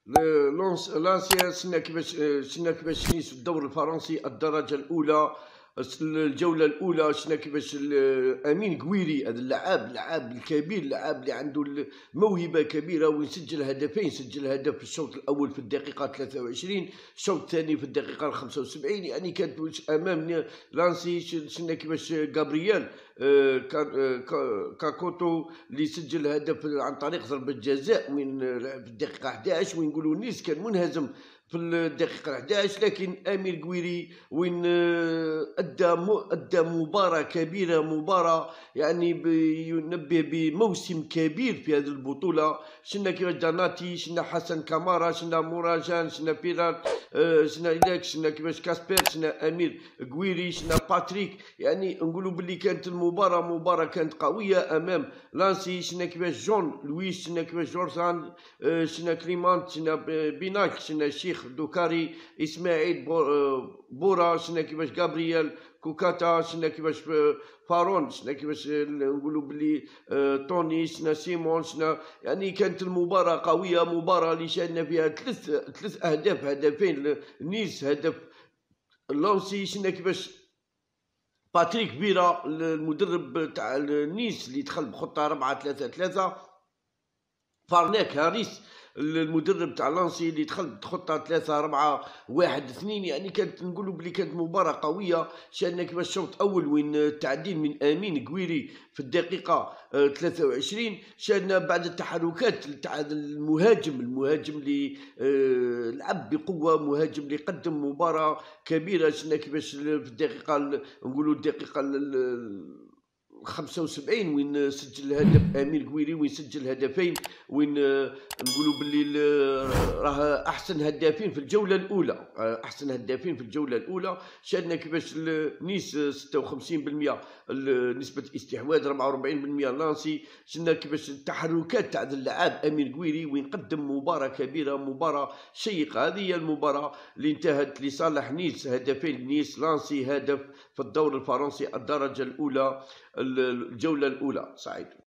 لانسيا شفنا كيفاش نيس في الدوري الفرنسي الدرجه الاولى. الجوله الاولى شفنا كيفاش امين قويري، هذا اللاعب الكبير، اللاعب اللي عنده موهبه كبيره، وين سجل هدفين. سجل هدف في الشوط الاول في الدقيقه 23، الشوط الثاني في الدقيقه 75. يعني كانت امام لانسي. شفنا كيفاش غابرييل كاكوتو اللي سجل هدف عن طريق ضربه جزاء وين في الدقيقه 11، وين نقولوا نيس كان منهزم في الدقيقة 11. لكن أمير قويري وين أدى مباراة كبيرة، مباراة يعني ينبه بموسم كبير في هذه البطولة. شفنا كيفاش داناتي، شفنا حسن كامارا، شفنا موراجان، شفنا بيرات، شفنا إيلاك، شفنا كيفاش كاسبير، شفنا أمير قويري، شفنا باتريك. يعني نقولوا باللي كانت المباراة كانت قوية أمام لانسي. شفنا كيفاش جون لويس، شفنا كيفاش جورسان، شفنا كليمانت، شفنا بيناك، شفنا الشيخ دوكاري، اسماعيل بورا، شفنا كيفاش غابرييل كوكاتا، شفنا كيفاش فارون، شفنا كيفاش نقولوا بلي توني، شفنا سيمون، شفنا. يعني كانت المباراة قوية، مباراة اللي شاهدنا فيها ثلاث أهداف، هدفين نيس، هدف لانسي. شفنا كيفاش باتريك فيرا المدرب تاع نيس اللي دخل بخطة 4-3-3، فارناك هاريس المدرب تاع لانسي اللي دخل بخطه 3-4-1-2. يعني كانت نقولوا بلي كانت مباراه قويه. شاهدنا كيفاش الشوط الاول وين التعديل من امين قويري في الدقيقه 23. شاهدنا بعد التحركات تاع المهاجم اللي لعب بقوه، مهاجم اللي قدم مباراه كبيره. شفنا كيفاش في الدقيقه نقولوا الدقيقه 75 وين سجل الهدف امير قويري، وين سجل هدفين، وين نقولوا باللي راه احسن هدافين في الجوله الاولى، شاهدنا كيفاش نيس 56% نسبه استحواذ، 44% لانسي. شفنا كيفاش التحركات تاع اللاعب امير قويري وين قدم مباراه كبيره، مباراه شيقه. هذه هي المباراه اللي انتهت لصالح نيس، هدفين نيس، لانسي هدف في الدوري الفرنسي الدرجه الاولى الجوله الاولى. سعيد.